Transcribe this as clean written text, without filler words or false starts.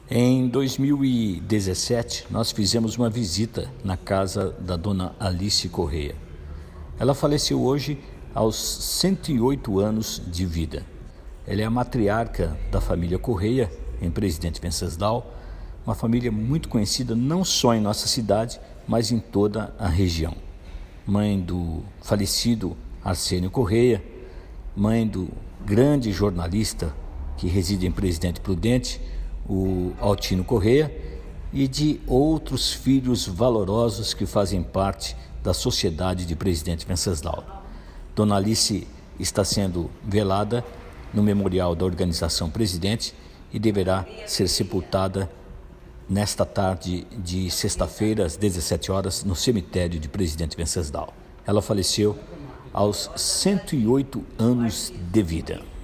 Em 2017, nós fizemos uma visita na casa da dona Alice Correia. Ela faleceu hoje aos 108 anos de vida. Ela é a matriarca da família Correia, em Presidente Venceslau, uma família muito conhecida não só em nossa cidade, mas em toda a região. Mãe do falecido Arsênio Correia, mãe do grande jornalista que reside em Presidente Prudente, o Altino Correia, e de outros filhos valorosos que fazem parte da sociedade de Presidente Venceslau. Dona Alice está sendo velada no memorial da Organização Presidente e deverá ser sepultada nesta tarde de sexta-feira, às 17 horas, no cemitério de Presidente Venceslau. Ela faleceu aos 108 anos de vida.